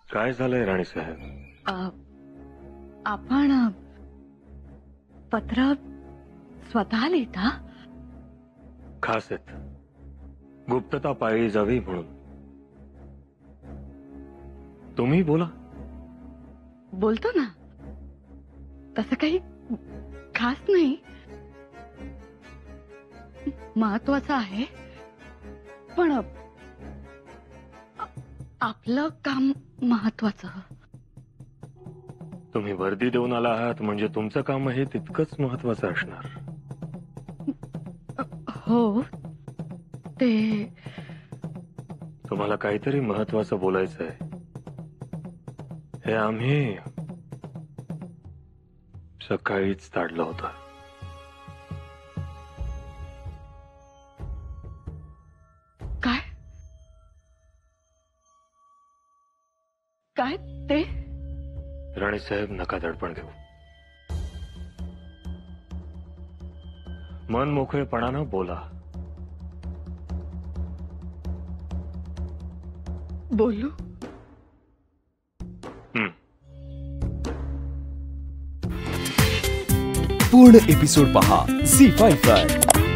काय झालंय राणी साहेब? आपण पत्र स्वतः लिहिता? खास आहेत, गुप्तता पाळली जावी म्हणून. तुम्ही बोला. बोलतो ना, तसं काही खास नाही. महत्वाचं आहे, पण आपलं काम महत्वाचं. तुम्ही वर्दी देऊन आला आहात म्हणजे तुमचं काम हे तितकंच महत्वाचं असणार. हो, ते तुम्हाला काहीतरी महत्वाचं बोलायचं आहे हे आम्ही सकाळीच ताडलं होतं. काय काय ते? राणी साहेब, नका दडपण घेऊ. मन मोकळेपणानं बोला. बोलू? पूर्ण एपिसोड पहा झी5 वर.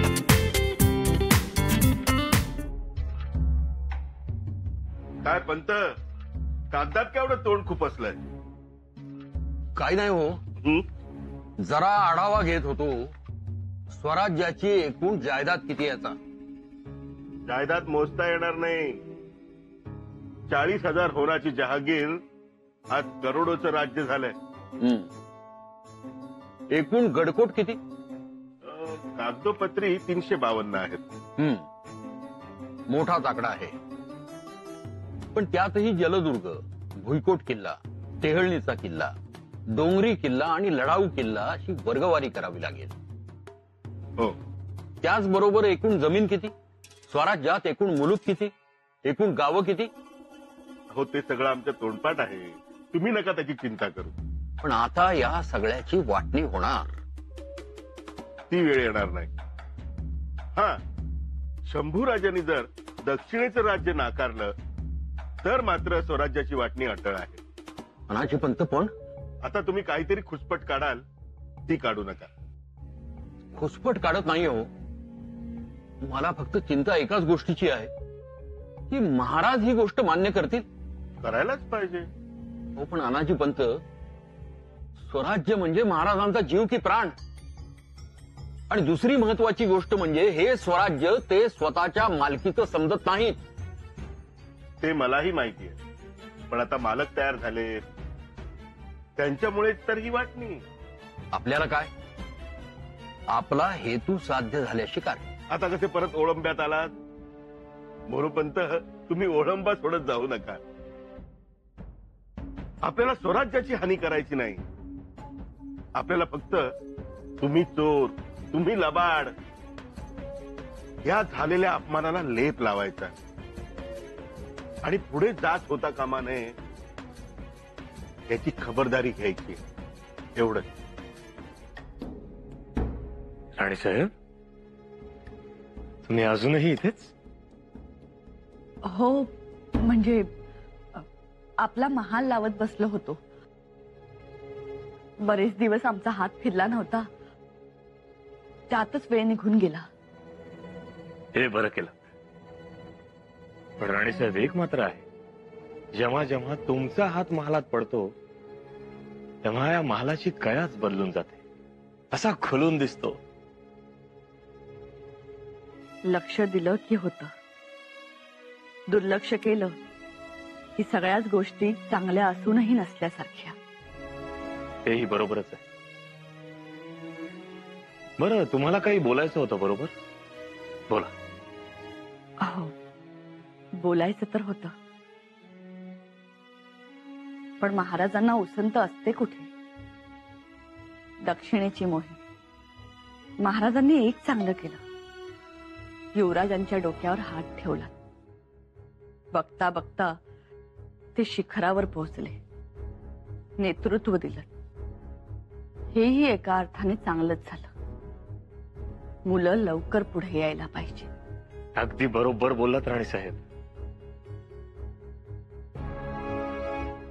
काय पंत, कागदात केवढं तोंड खुपसलंय? काही नाही हो, जरा आढावा घेत होतो. स्वराज्याची एकूण जायदाद किती याचा? जायदाद मोजता येणार नाही. 40,000 होराची जहागीर आज करोडोचं राज्य झालंय. एकूण गडकोट किती? कागदोपत्री 352 आहेत. मोठाच आकडा आहे, पण त्यातही जलदुर्ग, भुईकोट किल्ला, टेहळणीचा किल्ला, डोंगरी किल्ला आणि लढाऊ किल्ला अशी वर्गवारी करावी लागेल. हो, त्याचबरोबर एकूण जमीन किती, स्वराज्यात एकूण मुलूक किती, एकूण गावं किती? हो, ते सगळं आमच्या तोंडपाठ आहे. तुम्ही नका त्याची चिंता करू. पण आता या सगळ्याची वाटणी होणार. ती वेळ येणार नाही. हा, शंभूराजांनी जर दक्षिणेचं राज्य नाकारलं तर मात्र स्वराज्याची वाटणी अटळ आहे. अनाची पंत, पण आता तुम्ही काहीतरी खुसपट काढाल, ती काढू नका. खुसपट काढत नाही हो. मला फक्त चिंता एकाच गोष्टीची आहे की महाराज ही गोष्ट मान्य करतील. करायलाच पाहिजे. हो, पण अनाजी पंत, स्वराज्य म्हणजे महाराजांचा जीव की प्राण. आणि दुसरी महत्वाची गोष्ट म्हणजे हे स्वराज्य ते स्वतःच्या मालकीचं समजत नाहीत. ते मलाही माहिती आहे, पण आता मालक तयार झाले, त्यांच्यामुळेच तर ही वाटणी. आपल्याला काय, आपला हेतू साध्य झाल्याशी काय. आता कसे परत ओळंब्यात आलात? मोरोपंत, तुम्ही ओळंबा सोडत जाऊ नका. आपल्याला स्वराज्याची हानी करायची नाही. आपल्याला फक्त तुम्ही चोर, तुम्ही लबाड या झालेल्या अपमानाला लेप लावायचा आणि पुढे जात होता कामा नये याची खबरदारी घ्यायची. एवढंच. राणी साहेब, तुम्ही अजूनही इथेच? हो, म्हणजे आपला महाल लावत बसलो होतो. बरेच दिवस आमचा हात फिरला नव्हता, त्यातच वेळ निघून गेला. हे बरं केलं. पण राणी साहेब, एक मात्र आहे, जेव्हा जेव्हा तुमचा हात महालात पडतो तेव्हा या महालाची कयाच बदलून जाते, असा खुलून दिसतो. लक्ष दिलं की होतं, दुर्लक्ष केलं की सगळ्याच गोष्टी चांगल्या असूनही नसल्यासारख्या. तेही बरोबरच आहे. बरं, तुम्हाला काही बोलायचं होतं बरोबर? बोला. हो, बोलायचं तर होतं, पण महाराजांना उसंत असते कुठे. दक्षिणेची मोहीम, महाराजांनी एक चांगलं केलं, युवराजांच्या डोक्यावर हात ठेवला. बघता बघता ते शिखरावर पोहोचले, नेतृत्व दिलं. हेही एका अर्थाने चांगलंच झालं. मुलं लवकर पुढे यायला पाहिजे. अगदी बरोबर बोललात राणी साहेब.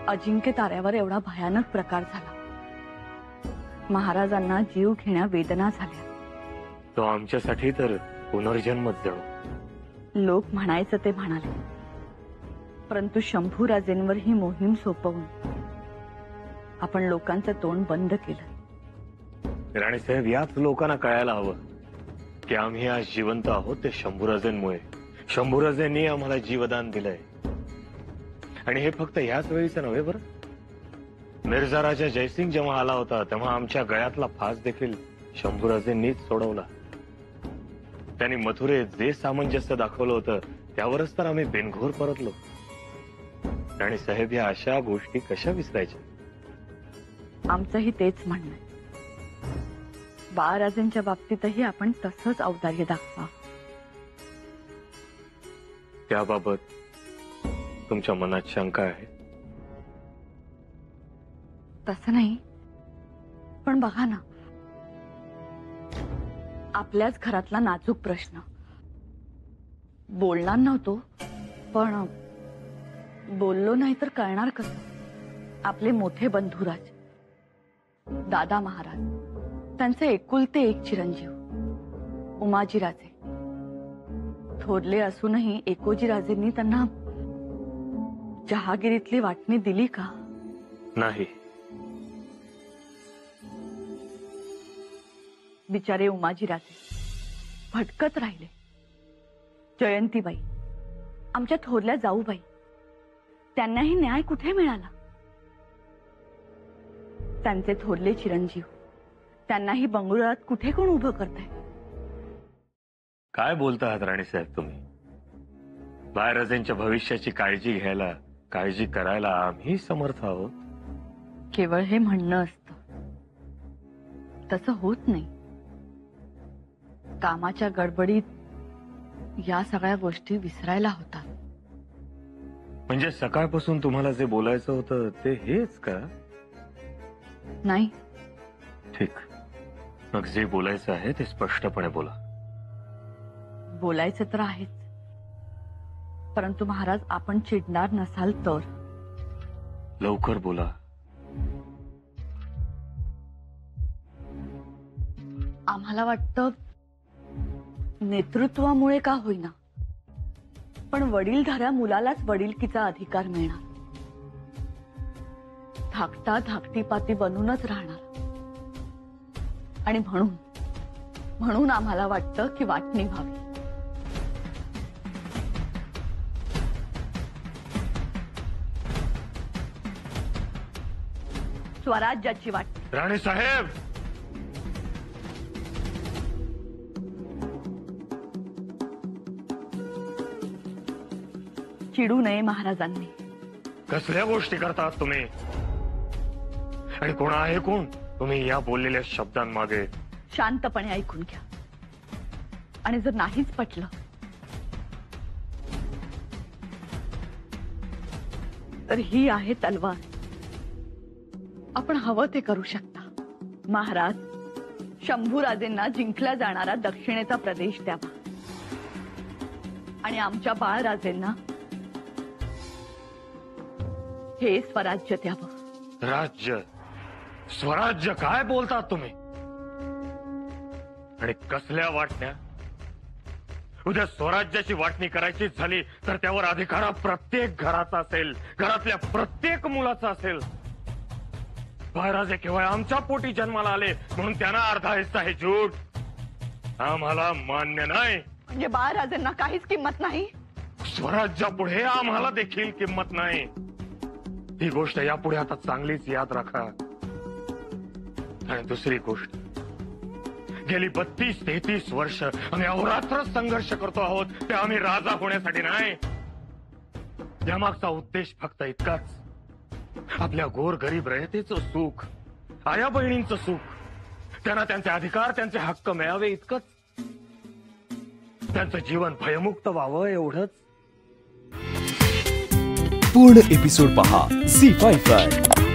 अजिंक्य ताऱ्यावर एवढा भयानक प्रकार झाला. महाराजांना जीव घेण्या वेदना झाल्या. तो आमच्यासाठी तर पुनर्जन्मच जणू. लोक म्हणायचं ते म्हणाले, परंतु शंभूराजेंवर ही मोहीम सोपवून आपण लोकांचं तोंड बंद केलं. राणीसाहेब, याच लोकांना कळायला हवं की आम्ही आज जिवंत आहोत ते शंभूराजेंमुळे. शंभूराजेंनी आम्हाला जीवदान दिलंय. आणि हे फक्त ह्याच वेळीचं नव्हे बरं. मिर्झा राजा जयसिंग जेव्हा आला होता तेव्हा आमच्या गळ्यातला फास देखील शंभूराजेंनीच सोडवला. त्यांनी मथुरेत जे सामंजस्य दाखवलं होतं त्यावरच तर आम्ही बिनघोर परतलो. राणीसाहेब, या अशा गोष्टी कशा विसरायच्या? आमचंही तेच म्हणणं आहे. बाळराजेंच्या बाबतीतही आपण तसंच औदार्य दाखवा. त्याबाबत तुमच्या मनात शंका आहे? तसं नाही, पण बघा ना, आपल्याच घरातला नाजूक प्रश्न. बोलणार नव्हतो, पण बोललो नाही तर कळणार कसं? आपले मोठे बंधुराज दादा महाराज, त्यांचे एकुलते एक चिरंजीव उमाजीराजे. थोरले असूनही एकोजीराजेंनी त्यांना जहागिरीतली वाटणी दिली का? नाही. बिचारे उमाजीराजे भटकत राहिले. जयंतीबाई, आमच्या थोरल्या जाऊबाई, त्यांनाही न्याय कुठे मिळाला? त्यांचे थोरले चिरंजीव, त्यांनाही बंगळुरात कुठे कोण उभं करताय? काय बोलता आहात राणीसाहेब तुम्ही? बाळराजेंच्या भविष्याची काळजी घ्यायला, काळजी करायला आम्ही समर्थ आहोत. केवळ हे म्हणणं असतं, तसं होत नाही. कामाच्या गडबडीत या सगळ्या गोष्टी विसरायला होतात. म्हणजे सकाळपासून तुम्हाला जे बोलायचं होतं ते हेच का? नाही. ठीक, मग जे बोलायचं आहे ते स्पष्टपणे बोला. बोलायचं तर आहेच, परंतु महाराज आपण चिडणार नसाल तर. लवकर बोला. आम्हाला वाटतं नेतृत्वामुळे का होईना, पण वडीलधाऱ्या मुलालाच वडीलकीचा अधिकार मिळणार. धाकटा धाकटीपाती बनूनच राहणार. आणि म्हणून आम्हाला वाटतं की वाटणी व्हावी. स्वराज्याची वाटणी. राणीसाहेब, चिडू नये महाराजांनी. कसल्या गोष्टी करतात तुम्ही? आणि कोण आहे कोण तुम्ही या बोललेल्या शब्दांमागे? शांतपणे ऐकून घ्या. आणि जर नाहीच पटलं तर ही आहे तलवार. आपण हवं ते करू शकता. महाराज, शंभूराजेंना जिंकला जाणारा दक्षिणेचा प्रदेश द्यावा आणि आमच्या बाळराजेंना हे स्वराज्य द्यावं. राज्य, स्वराज्य काय बोलतात तुम्ही? आणि कसल्या वाटण्या? उद्या स्वराज्याची वाटणी करायची झाली तर त्यावर अधिकार हा प्रत्येक घराचा असेल, घरातल्या प्रत्येक मुलाचा असेल. बाळराजे केवळ आमच्या पोटी जन्माला आले म्हणून त्यांना अर्धा हिस्सा हे झूट आम्हाला मान्य नाही. म्हणजे बाळराजेंना काहीच किंमत नाही? स्वराज्यापुढे आम्हाला देखील किंमत नाही. ही गोष्ट यापुढे आता चांगलीच याद राखा. आणि दुसरी गोष्ट, गेली 32-33 वर्ष आम्ही अहोरात्र संघर्ष करतो आहोत. ते आम्ही राजा होण्यासाठी नाही. यामागचा उद्देश फक्त इतकाच, आपल्या गोर गरीब रयतेचं सुख, आया बहिणींचं सुख, त्यांना त्यांचे अधिकार, त्यांचे हक्क मिळावे इतकंच. त्यांचं जीवन भयमुक्त व्हावं एवढंच. पूर्ण एपिसोड पहा झी5 वर.